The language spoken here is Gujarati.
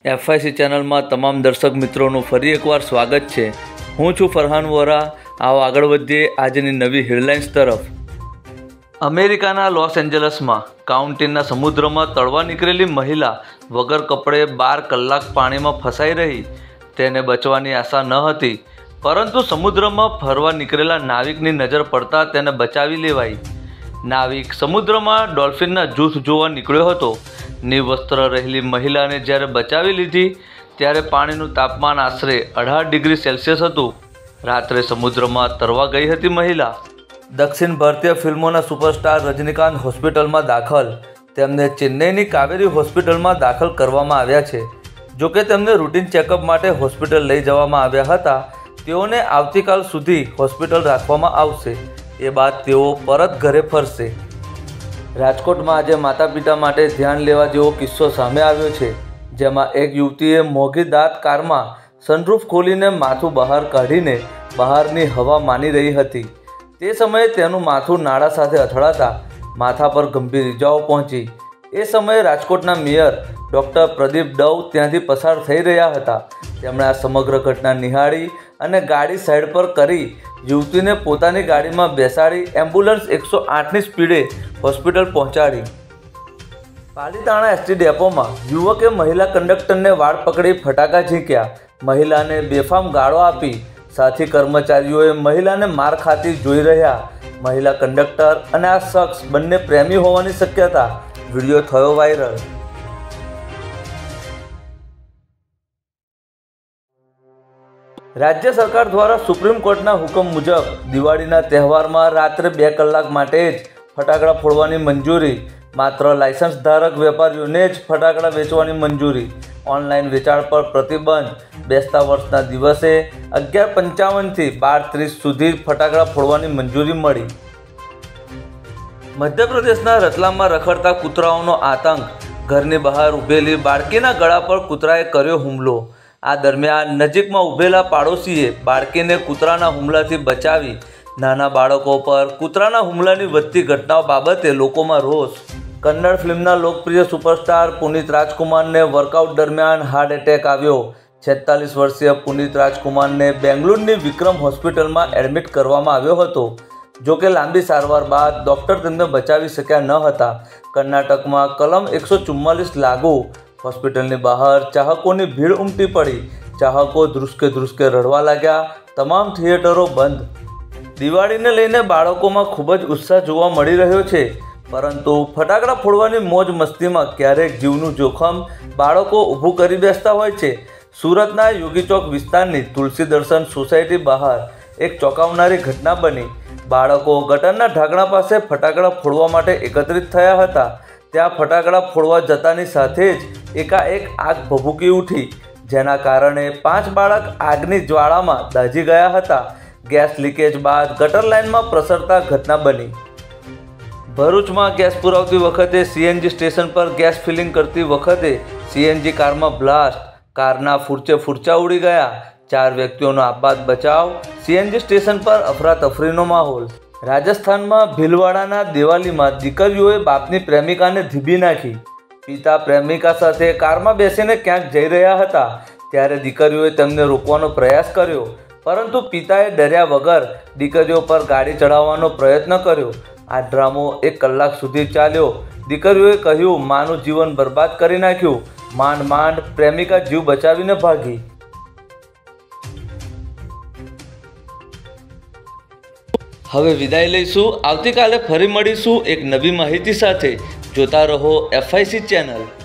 એફઆઈસી ચેનલમાં તમામ દર્શક મિત્રોનું ફરી એકવાર સ્વાગત છે। હું છું ફરહાન વોરા। આવો આગળ વધીએ આજની નવી હેડલાઇન્સ તરફ। અમેરિકાના લોસ એન્જલસમાં કાઉન્ટીના સમુદ્રમાં તળવા નીકળેલી મહિલા વગર કપડે 12 કલાક પાણીમાં ફસાઈ રહી। તેને બચવાની આશા ન હતી, પરંતુ સમુદ્રમાં ફરવા નીકળેલા નાવિકની નજર પડતા તેને બચાવી લેવાઈ। નાવિક સમુદ્રમાં ડોલ્ફિનના જૂથ જોવા નીકળ્યો હતો। નિવસ્ત્ર રહેલી મહિલાને જ્યારે બચાવી લીધી ત્યારે પાણીનું તાપમાન આશરે 18 ડિગ્રી સેલ્સિયસ હતું। રાત્રે સમુદ્રમાં તરવા ગઈ હતી મહિલા। દક્ષિણ ભારતીય ફિલ્મોના સુપરસ્ટાર રજનીકાંત હોસ્પિટલમાં દાખલ। તેમને ચેન્નઈની કાવેરી હોસ્પિટલમાં દાખલ કરવામાં આવ્યા છે। જોકે તેમને રૂટીન ચેકઅપ માટે હોસ્પિટલ લઈ જવામાં આવ્યા હતા। તેઓને આવતીકાલ સુધી હોસ્પિટલ રાખવામાં આવશે। એ બાદ તેઓ પરત ઘરે ફરશે। રાજકોટમાં આજે માતા પિતા માટે ધ્યાન લેવા જેવો કિસ્સો સામે આવ્યો છે, જેમાં એક યુવતીએ મોંઘી દાટ કારમાં સનરૂફ ખોલીને માથું બહાર કાઢીને બહારની હવા માની રહી હતી। તે સમયે તેનું માથું નાળા સાથે અથડાતા માથા પર ગંભીર ઇજાઓ પહોંચી। એ સમયે રાજકોટના મેયર ડૉક્ટર પ્રદીપ ડવ ત્યાંથી પસાર થઈ રહ્યા હતા। તેમણે આ સમગ્ર ઘટના નિહાળી અને ગાડી સાઈડ પર કરી યુવતીને પોતાની ગાડીમાં બેસાડી એમ્બ્યુલન્સ 108ની સ્પીડે હોસ્પિટલ પહોંચાડી। પાલીતાણા એસટી ડેપોમાં યુવકે મહિલા કંડક્ટરને વાળ પકડી ફટાકા ઝીંક્યા। મહિલાને બેફામ ગાળો આપી। સાથી કર્મચારીઓએ મહિલાને માર ખાતી જોઈ રહ્યા। મહિલા કંડક્ટર અને આ શખ્સ બંને પ્રેમી હોવાની શક્યતા। વિડીયો થયો વાયરલ। રાજ્ય સરકાર દ્વારા સુપ્રીમ કોર્ટના હુકમ મુજબ દિવાળીના તહેવારમાં રાત્રે 2 કલાક માટે જ ફટાકડા ફોડવાની મંજૂરી। માત્ર લાયસન્સ ધારક વેપારીઓને જ ફટાકડા વેચવાની મંજૂરી। ઓનલાઈન વેચાણ પર પ્રતિબંધ। બેસતા વર્ષના દિવસે 11:55થી 12:30 સુધી ફટાકડા ફોડવાની મંજૂરી મળી। મધ્યપ્રદેશના રતલામમાં રખડતા કૂતરાઓનો આતંક। ઘરની બહાર ઊભેલી બાળકીના ગળા પર કૂતરાએ કર્યો હુમલો। આ દરમિયાન નજીકમાં ઊભેલા પાડોશીએ બાળકીને કૂતરાના હુમલાથી બચાવી। નાના બાળકો પર કૂતરાના હુમલાની વધતી ઘટનાઓ બાબતે લોકોમાં રોષ। કન્નડ ફિલ્મના લોકપ્રિય સુપરસ્ટાર પુનીત રાજકુમારને વર્કઆઉટ દરમિયાન હાર્ટ એટેક આવ્યો। 46 વર્ષીય પુનીત રાજકુમારને બેંગલુરુની વિક્રમ હોસ્પિટલમાં એડમિટ કરવામાં આવ્યો હતો। જોકે લાંબી સારવાર બાદ ડૉક્ટર તેમને બચાવી શક્યા ન હતા। કર્ણાટકમાં કલમ 144 લાગુ। હોસ્પિટલની બહાર ચાહકોની ભીડ ઉમટી પડી। ચાહકો ધ્રુસકે ધ્રુસકે રડવા લાગ્યા। તમામ થિયેટરો બંધ। દિવાળીને લઈને બાળકોમાં ખૂબ જ ઉત્સાહ જોવા મળી રહ્યો છે, પરંતુ ફટાકડા ફોડવાની મોજ મસ્તીમાં ક્યારેક જીવનું જોખમ બાળકો ઊભું કરી બેસતા હોય છે। સુરતના યોગી ચોક વિસ્તારની તુલસી દર્શન સોસાયટી બહાર એક ચોંકાવનારી ઘટના બની। બાળકો ગટરના ઢાંકણા પાસે ફટાકડા ફોડવા માટે એકત્રિત થયા હતા। ત્યાં ફટાકડા ફોડવા જતાની સાથે જ એકાએક આગ ભભૂકી ઉઠી, જેના કારણે 5 બાળક આગની જ્વાળામાં દાઝી ગયા હતા। ગેસ લીકેજ બાદ ગટર લાઇનમાં પ્રસરતા ઘટના બની। ભરૂચમાં ગેસ પુરાવતી વખતે સીએનજી સ્ટેશન પર ગેસ ફિલિંગ કરતી વખતે સીએનજી કારમાં બ્લાસ્ટ। કારના ફૂરચે ફૂરચા ઉડી ગયા। 4 વ્યક્તિઓનો આપઘાત બચાવ। સીએનજી સ્ટેશન પર અફરાતફરીનો માહોલ। રાજસ્થાનમાં ભીલવાડાના દેવાલીમાં દીકરીઓએ બાપની પ્રેમિકાને ધીબી નાખી। પિતા પ્રેમિકા સાથે કારમાં બેસીને ક્યાંક જઈ રહ્યા હતા, ત્યારે દીકરીઓએ તેમને રોકવાનો પ્રયાસ કર્યો, પરંતુ પિતાએ ડર્યા વગર દીકરીઓ પર ગાડી ચડાવવાનો પ્રયત્ન કર્યો। આ ડ્રામો 1 કલાક સુધી ચાલ્યો। દીકરીઓએ કહ્યું માનું જીવન બરબાદ કરી નાખ્યું। માંડ માંડ પ્રેમિકા જીવ બચાવીને ભાગી। હવે વિદાય લઈશું। આવતીકાલે ફરી મળીશું એક નવી માહિતી સાથે। જોતા રહો એફઆઈસી ચેનલ।